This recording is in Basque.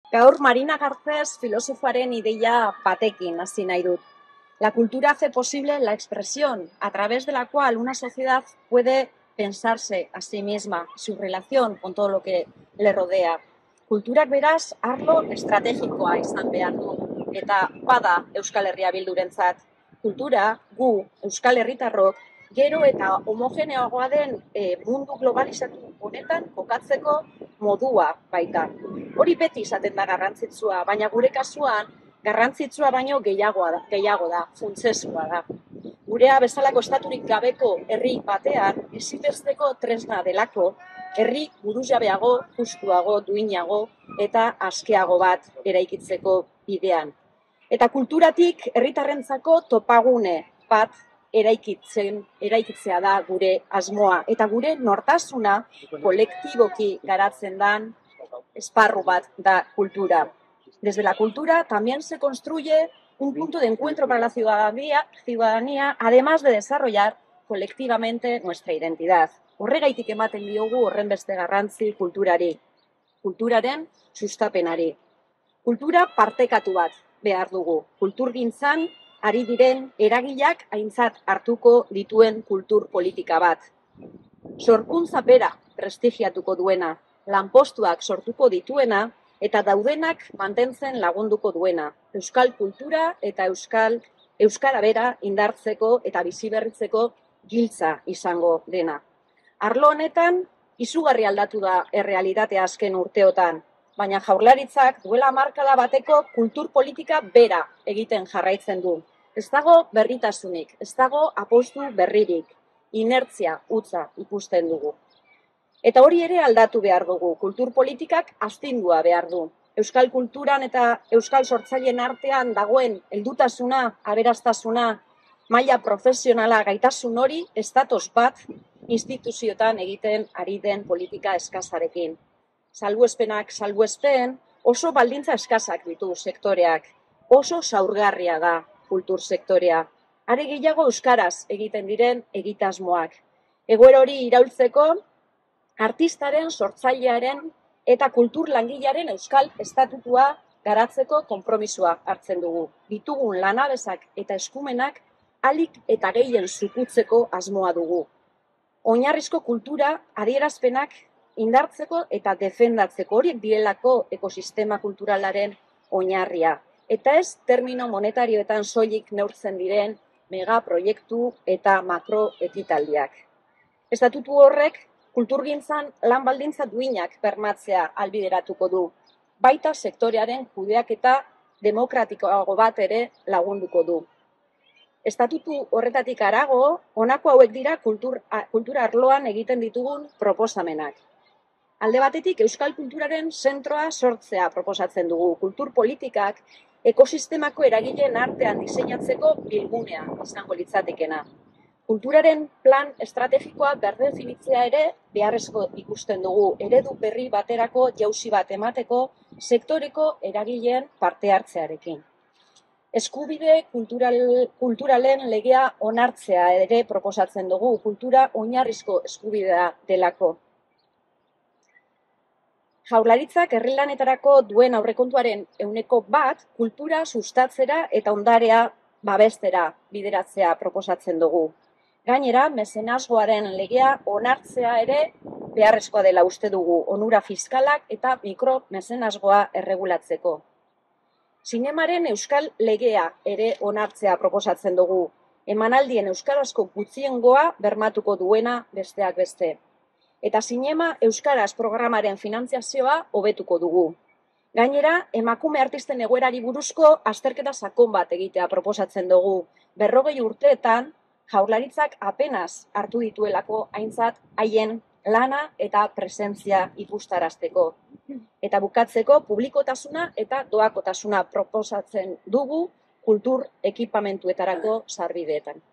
Gaur Marina Garcés filosofoaren ideia batekin hasi nahi dut. La cultura hace posible la expresión a través de la cual una sociedad puede pensarse a sí misma, su relación con todo lo que le rodea. Kulturak beraz arlo estrategikoa izan behar du, eta bada Euskal Herria Bildurentzat. Kultura, gu, Euskal Herritarrok, gero eta homogeneoagoa den mundu globalizatu honetan kokatzeko modua baita. Hori beti izaten da garrantzitsua, baina gure kasuan garrantzitsua baino gehiago da, funtsezkoa da. Gurea bezalako estaturik gabeko herri batean ezinbesteko tresna delako herri burujabeago, justuago, duinago eta askeago bat eraikitzeko bidean. Eta kulturatik herritarrentzako topagune bat eraikitzea da gure asmoa. Eta gure nortasuna kolektiboki garatzen dan esparru bat da kultura. Desde la cultura también se construye un punto de encuentro para la ciudadanía, además de desarrollar colectivamente nuestra identidad. Horregaitik ematen diogu horrenbeste garrantzi kulturari, kulturaren sustapenari. Kultura partekatu bat behar dugu. Kulturgintzan ari diren eragileak aintzat hartuko dituen kultur politika bat. Sorkuntza bera prestigiatuko duena, lanpostuak sortuko dituena eta daudenak mantentzen lagunduko duena. Euskal kultura eta euskara bera indartzeko eta biziberritzeko giltza izango dena. Arlo honetan, izugarri aldatu da errealitatea azken urteotan, baina Jaurlaritzak duela hamarkada bateko kultur politika bera egiten jarraitzen du. Ez dago berritasunik, ez dago apostu berririk, inertzia hutsa ikusten dugu. Eta hori ere aldatu behar dugu, kultur politikak astindua behar du. Euskal kulturan eta euskal sortzaileen artean dagoen heldutasuna, aberastasuna, maila profesionala gaitasun hori ez datoz bat instituzioetan egiten ari den politika eskasarekin. Salbuespenak salbuespen, oso baldintza eskasak ditu sektoreak, oso zaurgarria da kultur sektorea. Are gehiago euskaraz egiten diren egitasmoak. Egoera hori iraultzeko, artistaren, sortzailearen eta kultur langilearen euskal estatutua garatzeko konpromisoa hartzen dugu. Ditugun lanabesak eta eskumenak ahalik eta gehien zukutzeko asmoa dugu. Oinarrizko kultura adierazpenak indartzeko eta defendatzeko horiek direlako ekosistema kulturalaren oinarria. Eta ez termino monetarioetan soilik neurtzen diren megaproiektu eta makroekitaldiak. Estatutu horrek kulturgintzan lan baldintza duinak bermatzea ahalbideratuko du, baita sektorearen kudeaketa demokratikoago bat ere lagunduko du. Estatutu horretatik harago, honako hauek dira kultura arloan egiten ditugun proposamenak. Alde batetik, euskal kulturaren zentroa sortzea proposatzen dugu. Kultur politikak ekosistemako eragileen artean diseinatzeko bilgunea izango litzatekena. Kulturaren plan estrategikoa berdefinitzea ere beharrezko ikusten dugu, eredu berri baterako jauzi bat emateko sektoreko eragileen parte hartzearekin. Eskubide kulturalen legea onartzea ere proposatzen dugu, kultura oinarrizko eskubidea delako. Jaurlaritzak herri lanetarako duen aurrekontuaren 1% kultura sustatzera eta ondarea babestera bideratzea proposatzen dugu. Gainera, mezenasgoaren legea onartzea ere beharrezkoa dela uste dugu, onura fiskalak eta mikromezenasgoa erregulatzeko. Zinemaren euskal legea ere onartzea proposatzen dugu, emanaldien euskarazko gutxiengoa bermatuko duena besteak beste. Eta zinema euskaraz programaren finantziazioa hobetuko dugu. Gainera, emakume artisten egoerari buruzko azterketa sakon bat egitea proposatzen dugu. 40 urteetan, Jaurlaritzak apenas hartu dituelako aintzat haien lana eta presentzia ikustarazteko. Eta bukatzeko publikotasuna eta doakotasuna proposatzen dugu kultur ekipamentuetarako sarbideetan.